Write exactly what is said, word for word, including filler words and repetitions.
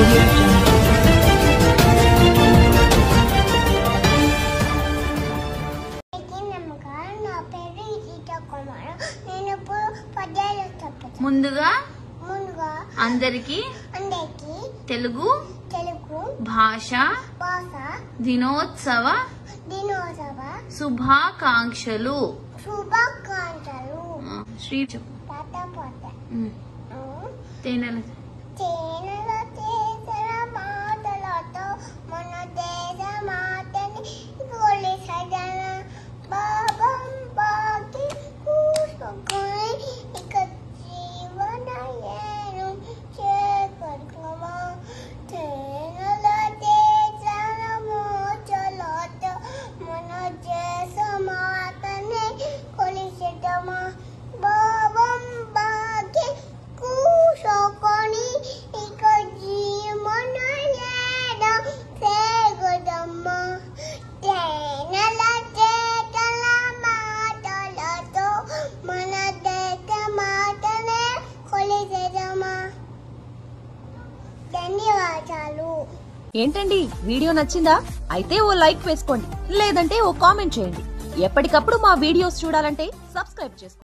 audio jungle. ముందుగా అందరికి తెలుగు భాష దినోత్సవ శుభాకాంక్షలు. శ్రీ తేనెల ఏంటండి వీడియో నచ్చిందా? అయితే ఓ లైక్ వేసుకోండి, లేదంటే ఓ కామెంట్ చేయండి. ఎప్పటికప్పుడు మా వీడియోస్ చూడాలంటే సబ్స్క్రైబ్ చేసుకోండి.